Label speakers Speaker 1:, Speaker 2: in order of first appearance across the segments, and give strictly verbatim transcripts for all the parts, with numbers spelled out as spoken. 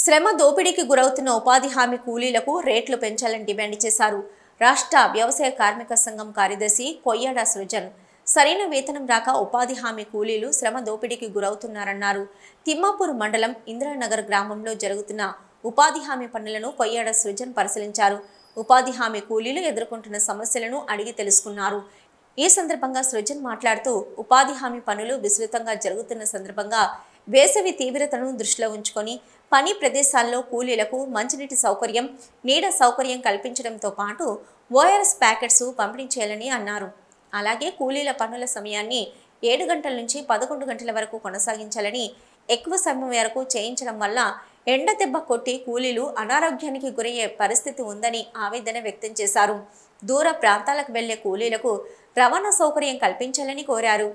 Speaker 1: శ్రమ దోపిడీకి గురవుతున్న ఉపాధి హామీ కూలీలకు రేట్లు పెంచాలని డిమాండ్ చేశారు. రాష్ట్ర వ్యవసాయ కార్మిక సంఘం కార్యదర్శి కొయ్యాడ సృజన్. సరైన వేతనం రాక ఉపాధి హామీ కూలీలు శ్రమ దోపిడీకి గురవుతున్నారన్నారు. తిమ్మాపూర్ మండలం ఇంద్రానగర్ గ్రామంలో జరుగుతున్న ఉపాధి హామీ పనులను కొయ్యాడ సృజన్ పరిశీలించారు. ఉపాధి హామీ కూలీలు ఎదుర్కొంటున్న సమస్యలను అడిగి తెలుసుకున్నారు. ఈ సందర్భంగా సృజన్ మాట్లాడుతూ ఉపాధి హామీ పనులు విస్తృతంగా జరుగుతున్న సందర్భంగా వేసవి తీవ్రతను దృష్టిలో ఉంచుకొని పని ప్రదేశాల్లో కూలీలకు మంచినీటి సౌకర్యం, నీడ సౌకర్యం కల్పించడంతో పాటు ఓఆర్ఎస్ ప్యాకెట్స్ పంపిణీ చేయాలని అన్నారు. అలాగే కూలీల పనుల సమయాన్ని ఏడు గంటల నుంచి పదకొండు గంటల వరకు కొనసాగించాలని, ఎక్కువ సమయం వరకు చేయించడం వల్ల ఎండ దెబ్బ కొట్టి కూలీలు అనారోగ్యానికి గురయ్యే పరిస్థితి ఉందని ఆవేదన వ్యక్తం చేశారు. దూర ప్రాంతాలకు వెళ్లే కూలీలకు రవాణా సౌకర్యం కల్పించాలని కోరారు.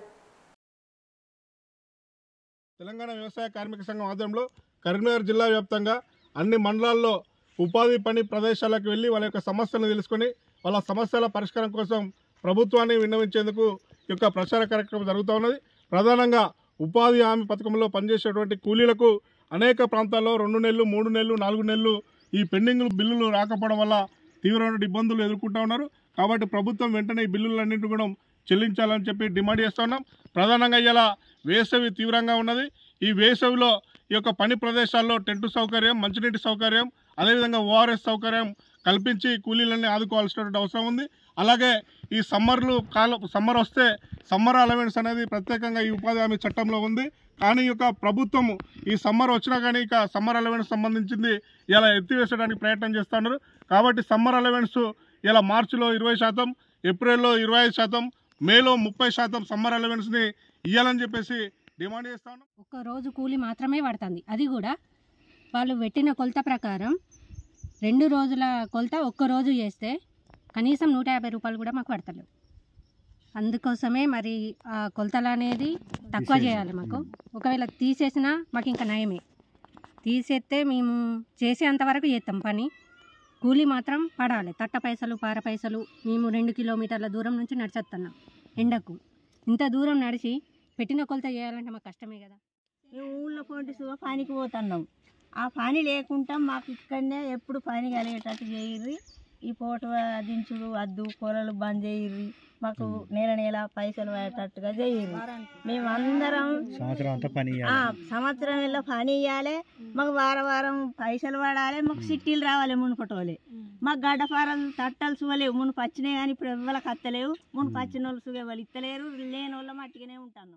Speaker 2: తెలంగాణ వ్యవసాయ కార్మిక సంఘం ఆధ్వర్యంలో కరీంనగర్ జిల్లా వ్యాప్తంగా అన్ని మండలాల్లో ఉపాధి పని ప్రదేశాలకు వెళ్ళి వాళ్ళ యొక్క సమస్యలను తెలుసుకొని వాళ్ళ సమస్యల పరిష్కారం కోసం ప్రభుత్వాన్ని విన్నవించేందుకు ఈ యొక్క ప్రచార కార్యక్రమం జరుగుతూ ఉన్నది. ప్రధానంగా ఉపాధి హామీ పథకంలో పనిచేసేటువంటి కూలీలకు అనేక ప్రాంతాల్లో రెండు నెలలు మూడు నెలలు నాలుగు నెలలు ఈ పెండింగ్ బిల్లులు రాకపోవడం వల్ల తీవ్రమైన ఇబ్బందులు ఎదుర్కొంటూ ఉన్నారు. కాబట్టి ప్రభుత్వం వెంటనే ఈ బిల్లులన్నింటినీ కూడా చెల్లించాలని చెప్పి డిమాండ్ చేస్తూ ఉన్నాం. ప్రధానంగా ఇలా వేసవి తీవ్రంగా ఉన్నది. ఈ వేసవిలో ఈ యొక్క పని ప్రదేశాల్లో టెంటు సౌకర్యం, మంచినీటి సౌకర్యం, అదేవిధంగా ఓఆర్ఎస్ సౌకర్యం కల్పించి కూలీలన్నీ ఆదుకోవాల్సినటువంటి అవసరం ఉంది. అలాగే ఈ సమ్మర్లు కాలం సమ్మర్ వస్తే సమ్మర్ అలవెన్స్ అనేది ప్రత్యేకంగా ఈ ఉపాధి హామీ చట్టంలో ఉంది. కానీ ఈ యొక్క ప్రభుత్వం ఈ సమ్మర్ వచ్చినా కానీ ఇక సమ్మర్ అలవెన్స్ సంబంధించింది ఇలా ఎత్తివేసడానికి ప్రయత్నం చేస్తున్నారు. కాబట్టి సమ్మర్ అలవెన్స్ ఇలా మార్చిలో ఇరవై శాతం, ఏప్రిల్లో ఇరవై ఐదు శాతం, మేలో ముప్పై శాతం సమ్మర్ అలవెన్స్ని ఇవ్వాలని చెప్పేసి డిమాండ్ చేస్తాను.
Speaker 3: ఒక్క రోజు కూలి మాత్రమే పడుతుంది. అది కూడా వాళ్ళు పెట్టిన కొలత ప్రకారం రెండు రోజుల కొలత ఒక్క రోజు చేస్తే కనీసం నూట యాభై రూపాయలు కూడా మాకు పడతలేవు. అందుకోసమే మరి ఆ కొలతలు అనేది తక్కువ చేయాలి. మాకు ఒకవేళ తీసేసినా మాకు ఇంకా నయమే. తీసేస్తే మేము చేసేంతవరకు చేస్తాం పని. కూలి మాత్రం పడాలి. తట్ట పైసలు పార పైసలు. మేము రెండు కిలోమీటర్ల దూరం నుంచి నడిచేస్తున్నాం ఎండకు. ఇంత దూరం నడిచి పెట్టిన కొలత చేయాలంటే మాకు కష్టమే కదా.
Speaker 4: మేము ఊళ్ళో పోటీ సుగా పనికి పోతున్నాం. ఆ పని లేకుండా మాకు ఇక్కడనే ఎప్పుడు పని కలిగేటట్టు చేయర్రి. ఈ పోట దించుడు అద్దు కూరలు బంద్ చేయర్రి. మాకు నెల నెల పైసలు పడేటట్టుగా చేయర్రి. మేమందరం
Speaker 5: సంవత్సరం అంతా పని
Speaker 4: సంవత్సరం నెల పని ఇవ్వాలి. మాకు వారం వారం పైసలు పడాలి. మాకు సిట్టీలు రావాలి. మునుపటోలే మాకు గడ్డపారలు తట్టలు సువలేవు. మునుపు వచ్చినాయి కానీ ఇప్పుడు ఎవ్వరికి అత్తలేవు. మునుపు వచ్చిన వాళ్ళు సుగ వాళ్ళు ఇత్తలేరు. లేని వాళ్ళ మట్టిగానే ఉంటాను.